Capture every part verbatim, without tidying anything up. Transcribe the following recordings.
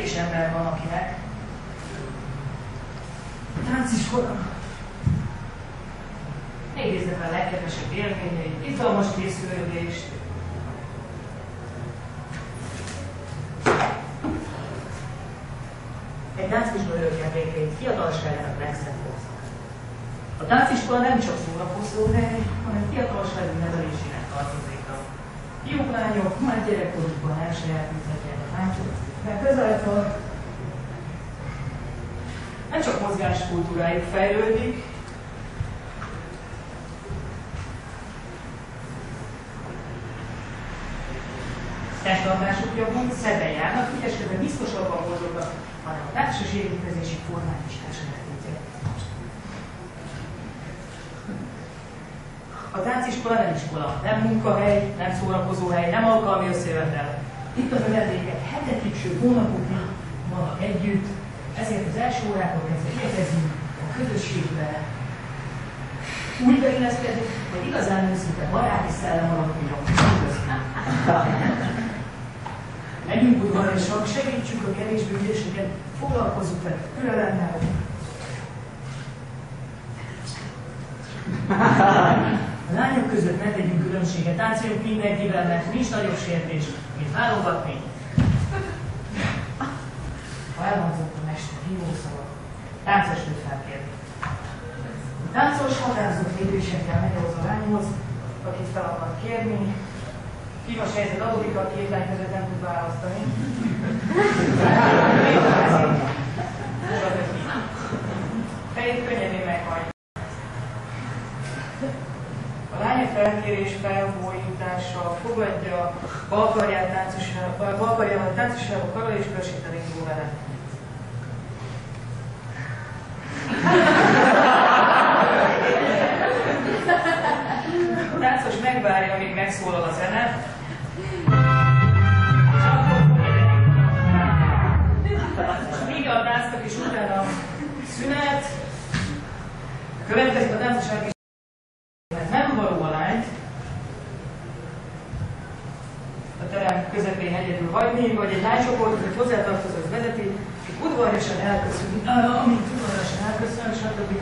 kevés ember van, akinek tánciskola idézze fel a legkedvesebb élményeit, izgalmas készülődést, egy tánciskola örök emlékeit, fiatalságának legszebb korszak. A tánciskola nem csak szórakozó hely, hanem fiatalságú nevelésének tartozik. A fiúk, lányok már gyerekkorukban elsajátíthatják a táncot, mert ezáltal nem csak mozgáskultúrájuk fejlődik, testtartásuk javul, szebben járnak, ügyeskedve biztosabban mozognak, hanem a társas építkezési formát is elsajátítják. A tánciskola nem iskola, nem munkahely, nem szórakozóhely, nem alkalmi összejövetel. Itt a növendékek hetekig, sőt hónapokig vannak együtt, ezért az első órákon kezdve igyekezünk a közösségbe úgy beilleszkedni, hogy igazán őszinte baráti szellem alakuljon. Megyünk udvarosan, segítsük a kevésbé ügyeseket, foglalkozzuk vele türelemmel. A lányok között ne tegyünk különbséget, táncoljunk mindenkivel, mert nincs nagyobb sértés, mint válogatni. Ha elhangzott a mester hívószava, táncosnőt felkérni. A táncos határozott lépésekkel megy ahhoz a lányhoz, akit fel akar kérni. Kínos helyzet adódik, a két lány között nem tud választani. Fejét könnyedén meghagy. A lánya felkérés felbójítása fogadja bal karjával táncosába karral és körsít elindul vele. A táncos megvárja, amíg megszólal a zene. Míg a táncnak is utána szünet, következik a táncoság is. Mert nem való a lányt a terem közepén egyedül hagyni, vagy egy lánycsoport, hogy hozzátartozó, az vezeti, és udvariasan elköszön, amint udvariasan elköszön, stb.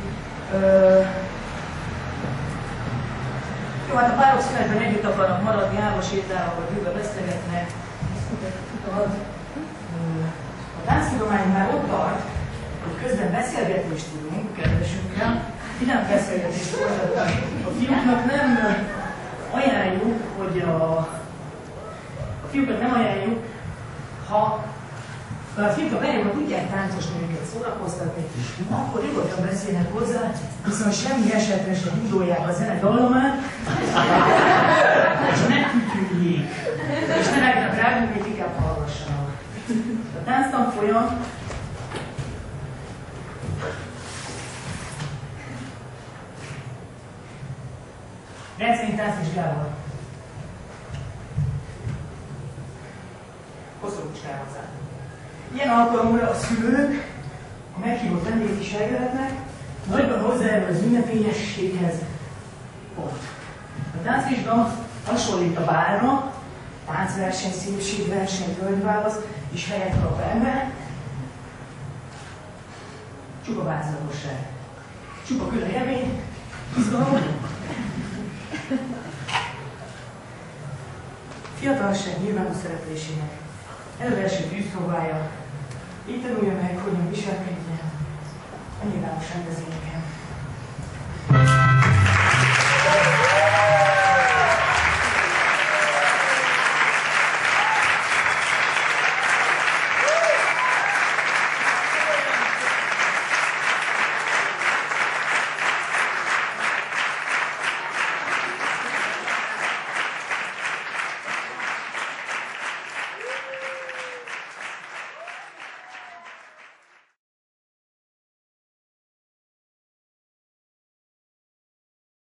Jó, hát a párok szünetben együtt akarnak maradni, állva sétálva, vagy ülve beszélgetnek. A tánctudomány már ott tart, hogy közben beszélgetést tudunk kedvesünkkel, vidám beszélgetést folytatni. A fiúknak nem ajánljuk, hogy a, a fiúkat nem ajánljuk, ha a fiúk a beljobban tudják táncos nőket szórakoztatni, akkor nyugodtan beszélnek hozzá, viszont semmi esetre sem húzolják a zene dallamát, és ne kütyüljék, és ne legnek rágunk, hogy inkább hallgassanak. A tánctanfolyam rendszerint táncvizsgával. Hosszúsághoz áll. Ilyen alkalomra a szülők, a meghívott vendégek is eljöhetnek, nagyban hozzájárul az ünnepélyességhez. Pont. A táncvizsga hasonlít a bálra, táncverseny, szépségverseny, hölgyválasz, és helyet kap ember. Csupa változatosság. Csupa külön élmény, izgalom. Fiatalság nyilvánvaló szereplésének előelső tűzpróbája. Így tanulja meg, hogyan viselkedjen a nyilvános rendezvényeken.